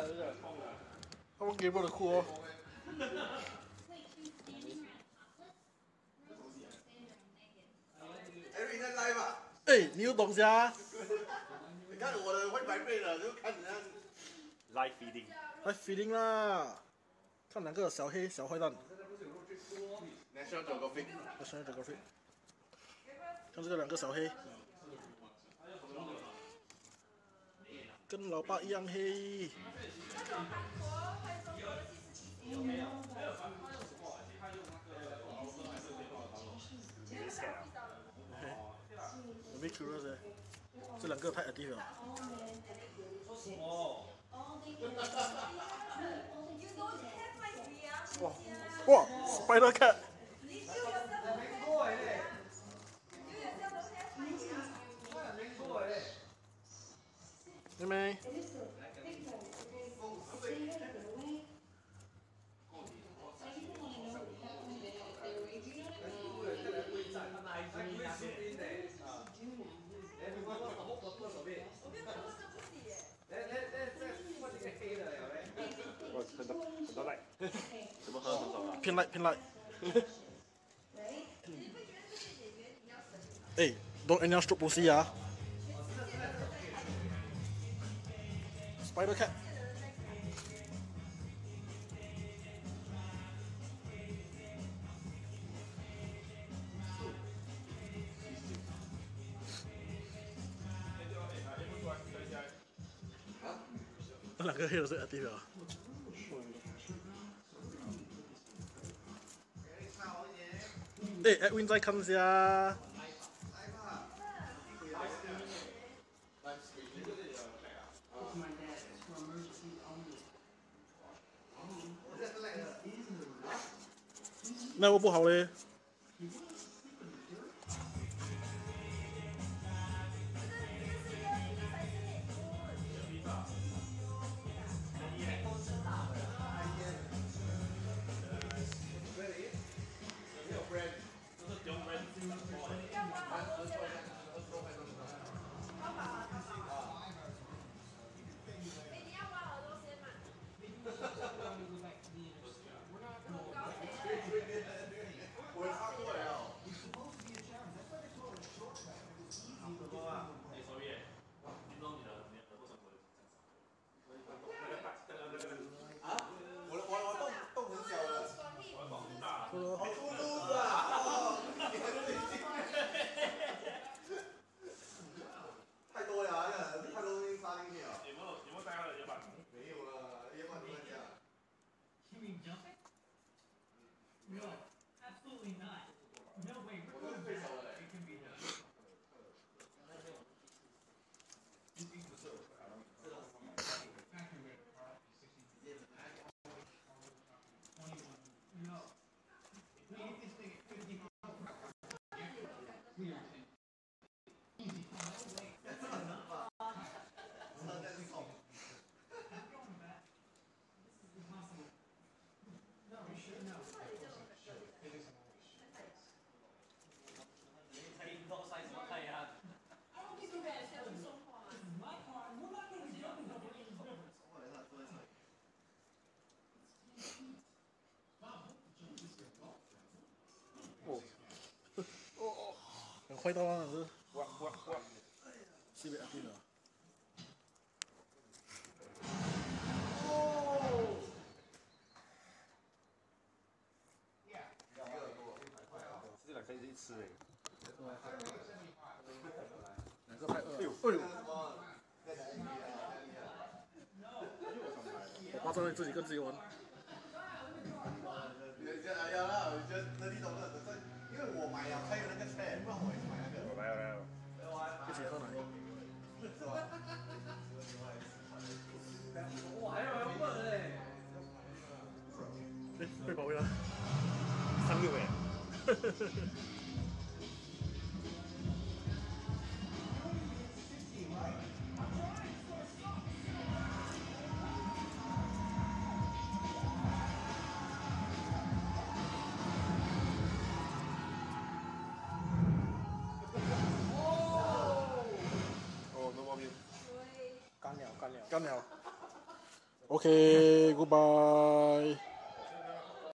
他们 Gabriel 的裤哦。 Eric 在 live 吧？ 哎，你有懂下？ 你看我的会白背了，就看怎样。 Live feeding。 来 feeding 啦！看两个小黑小坏蛋。 National Geographic。 National Geographic。看这个两个小黑。跟老爸一样黑。没 curious 哎，这两个太 active 了。哇 ，Spider Cat。妹妹。 很多赖，怎么喝很少啊？ 偏赖偏赖。哎，don't anyhow stroke pussy 啊 ！Spider Cat。那两个黑的是 active 啊。哎 ，Edwin 再看一下。那我不好嘞。很坏到啊，是。 哇！ 是不是 active 啊？ 这两个一起吃哎。 两个拍二。哎呦！我爸在自己跟自己玩。 因为我买了，还有那个车，不然我也买那个。 我来了。 一起喝奶。 哇，还有要问嘞！ 被保卫了。 36哎。 干了。 OK，goodbye。